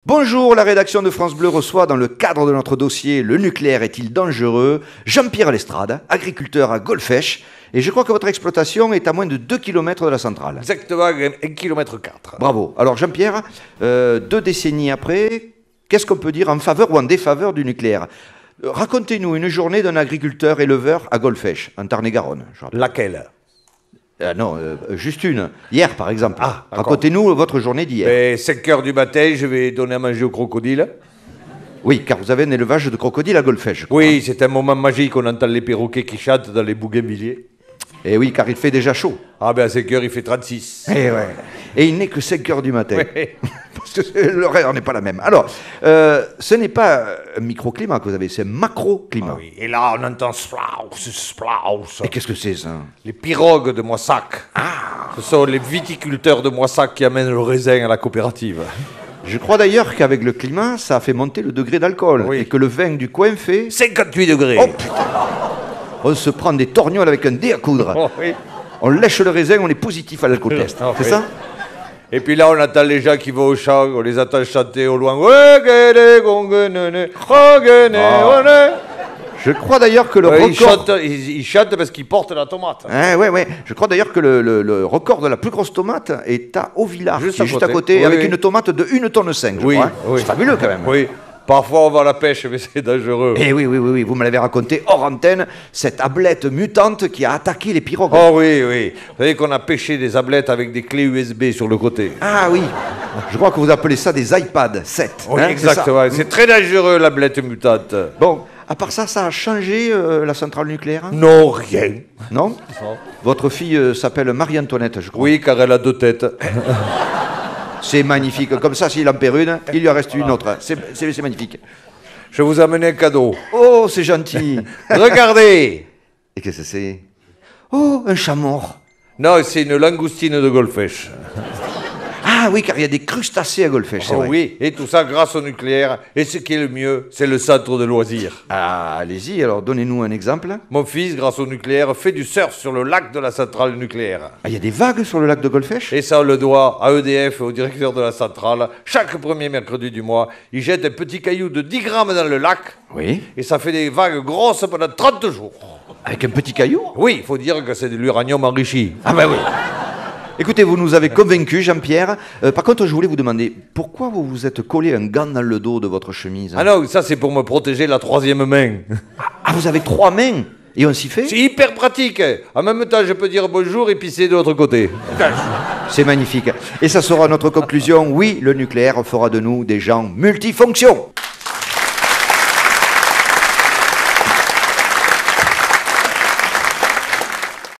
Bonjour, la rédaction de France Bleu reçoit dans le cadre de notre dossier « Le nucléaire est-il dangereux ?» Jean-Pierre Lestrade, agriculteur à Golfech. Et je crois que votre exploitation est à moins de 2 km de la centrale. Exactement, 1,4 km. Bravo. Alors Jean-Pierre, 2 décennies après, qu'est-ce qu'on peut dire en faveur ou en défaveur du nucléaire? Racontez-nous une journée d'un agriculteur éleveur à Golfech, en Tarn-et-Garonne. Laquelle? Non, juste une. Hier, par exemple. Ah, racontez-nous votre journée d'hier. 5 h du matin, je vais donner à manger aux crocodiles. Oui, car vous avez un élevage de crocodiles à Golfech, je crois. Oui, c'est un moment magique, on entend les perroquets qui chantent dans les bougainvilliers. Et oui, car il fait déjà chaud. Ah ben à 5 h, il fait 36. Et, ouais. Et il n'est que 5 h du matin. Ouais. Parce que l'horaire n'est pas la même. Alors, ce n'est pas un microclimat que vous avez, c'est un macroclimat. Ah oui. Et là, on entend splaus, splaus. Et qu'est-ce que c'est ça? Les pirogues de Moissac. Ce sont les viticulteurs de Moissac qui amènent le raisin à la coopérative. Je crois d'ailleurs qu'avec le climat, ça a fait monter le degré d'alcool. Oui. Et que le vin du coin fait... 58 degrés. Oh putain! On se prend des torgnoles avec un dé à coudre. Oh, oui. On lèche le raisin, on est positif à l'alcool test. Oh, c'est oui. ça? Et puis là, on attend les gens qui vont au champ, on les attend chanter au loin. Je crois d'ailleurs que le record... Ils chantent parce qu'ils portent la tomate. Ouais. Je crois d'ailleurs que le record de la plus grosse tomate est à Auvillard, Juste qui est à juste à côté. côté, Oui, avec oui. une tomate de 1,5 tonne, je Oui, crois. oui. C'est fabuleux quand même. Oui, parfois on va à la pêche, mais c'est dangereux. Et oui, vous me l'avez raconté hors antenne, cette ablette mutante qui a attaqué les pirogues. Oh oui. Vous savez qu'on a pêché des ablettes avec des clés USB sur le côté. Ah oui, je crois que vous appelez ça des iPad 7. Oui, hein, exactement. C'est très dangereux, l'ablette mutante. Bon, à part ça, ça a changé la centrale nucléaire? Non, rien. Non? Votre fille s'appelle Marie-Antoinette, je crois. Oui, car elle a 2 têtes. C'est magnifique. Comme ça, s'il en perd une, il lui en reste une autre. C'est magnifique. Je vous amène un cadeau. Oh, c'est gentil. Regardez. Et qu'est-ce que c'est? Oh, un chat mort. Non, c'est une langoustine de Golfech. Ah oui, car il y a des crustacés à Golfech, c'est Oh vrai. oui, et tout ça grâce au nucléaire. Et ce qui est le mieux, c'est le centre de loisirs. Ah, allez-y, alors donnez-nous un exemple. Mon fils, grâce au nucléaire, fait du surf sur le lac de la centrale nucléaire. Ah, il y a des vagues sur le lac de Golfech? Et ça, on le doit à EDF et au directeur de la centrale. Chaque premier mercredi du mois, il jette un petit caillou de 10 grammes dans le lac. Oui. Et ça fait des vagues grosses pendant 30 jours. Avec un petit caillou? Oui, il faut dire que c'est de l'uranium enrichi. Ah ben oui. Écoutez, vous nous avez convaincus, Jean-Pierre. Par contre, je voulais vous demander, pourquoi vous vous êtes collé un gant dans le dos de votre chemise? Ah non, ça c'est pour me protéger la 3e main. Ah, vous avez 3 mains? Et on s'y fait? C'est hyper pratique. En même temps, je peux dire bonjour et pisser de l'autre côté. C'est magnifique. Et ça sera notre conclusion. Oui, le nucléaire fera de nous des gens multifonctions.